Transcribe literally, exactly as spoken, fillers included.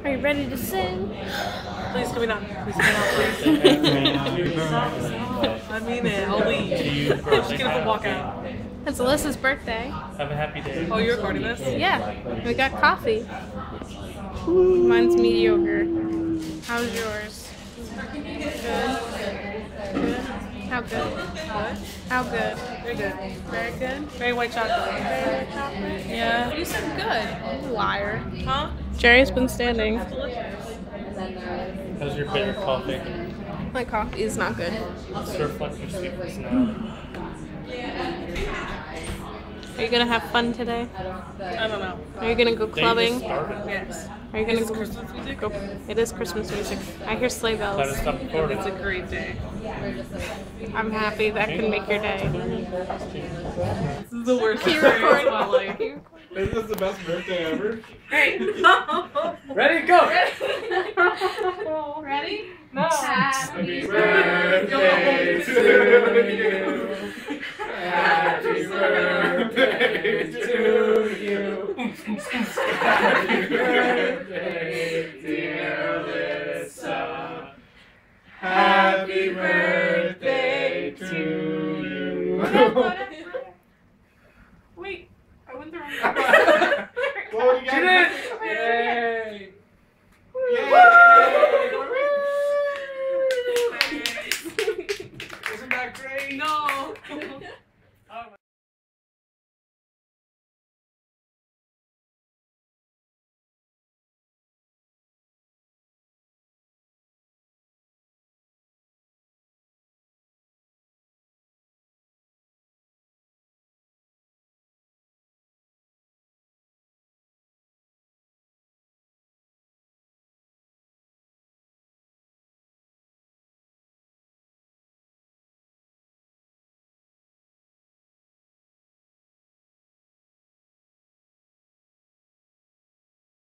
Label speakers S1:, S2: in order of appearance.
S1: Are you ready to sing?
S2: Please come out. Please come out, please. I mean it. I'll leave. I'm just gonna go walk out.
S1: It's Alyssa's birthday.
S3: Have a happy day.
S2: Oh, you're recording this?
S1: Yeah, we got coffee. Mine's mediocre. How's yours? Good. Good. How good?
S2: What?
S1: How good?
S2: Very good.
S1: Very good.
S2: Very white chocolate.
S1: Very good chocolate.
S2: Yeah. You said good.
S1: Liar.
S2: Huh?
S1: Jerry's been standing.
S3: How's your bitter coffee?
S1: My coffee is not good.
S3: It's reflective sweetness now.
S1: Are you gonna have fun today?
S2: I don't know.
S1: Are you gonna go
S3: They
S1: clubbing?
S3: just started.
S2: Yes.
S1: Are you gonna
S2: Is
S1: go?
S2: it Christmas music?
S1: go it is Christmas music. I hear sleigh
S3: Gotta
S1: bells.
S3: stop recording.
S2: It's a great day.
S1: I'm happy that can make your day.
S2: This is the worst
S1: Keep
S2: experience
S1: recording.
S2: of my life.
S4: Isn't this the best birthday ever?
S2: Hey!
S3: Ready, go!
S2: Ready? No.
S4: Happy birthday to you. Happy birthday to you. Happy